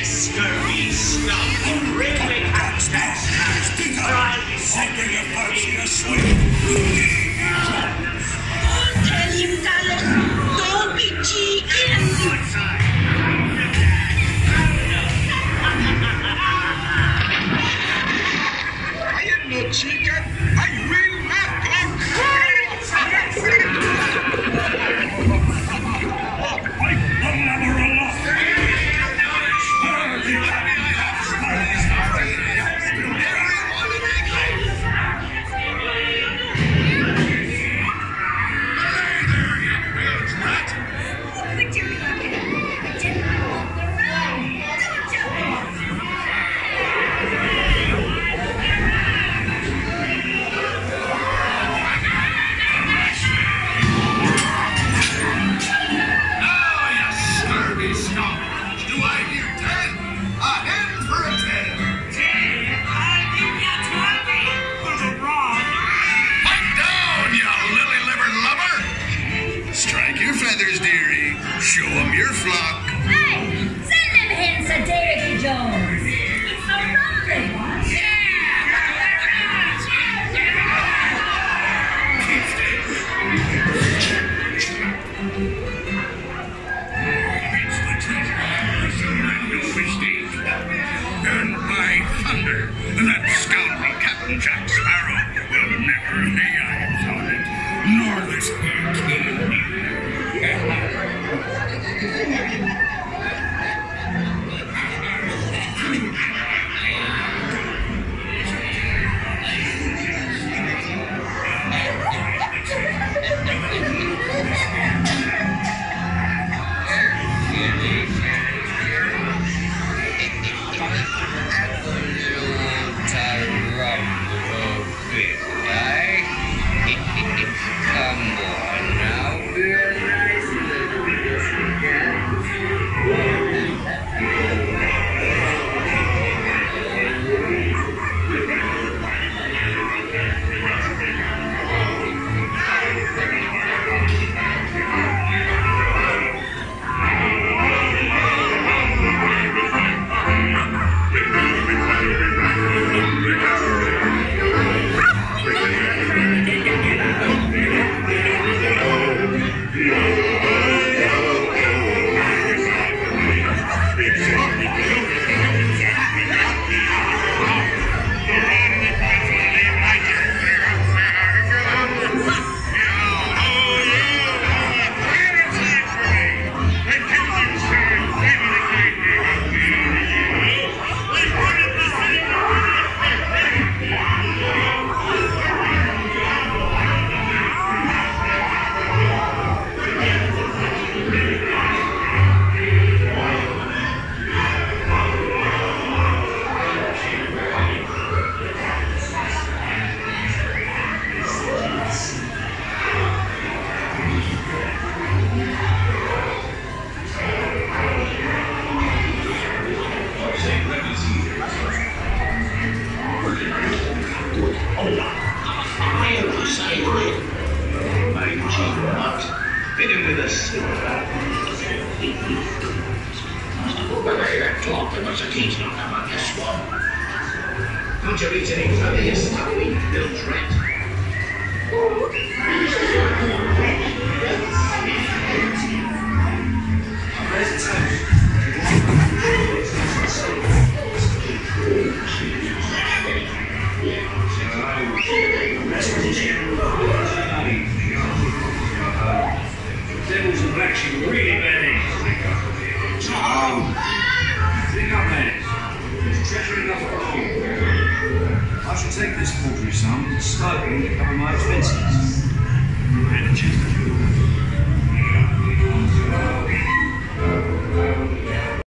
scurvy scum of railway captains, or I'll be sending you folks in a swim. Tell him, Dallas, don't be cheeky. I am no cheeky. I will not go. Show 'em your flock. Hey, send them hens to Davy Jones. It's a rumbling. It's the treasure. No mistake. And by thunder, that scoundrel Captain Jack Sparrow will never lay eyes on it, nor this here king either. Fit him with a silver. But I had talked about the king's not about this one. Don't you reach any further, you stuffy little dread? Devils and black sheep are really bad eggs. Think up, man. There's treasure enough for all. I shall take this paltry sum, starting to cover my expenses. And a chest of jewels.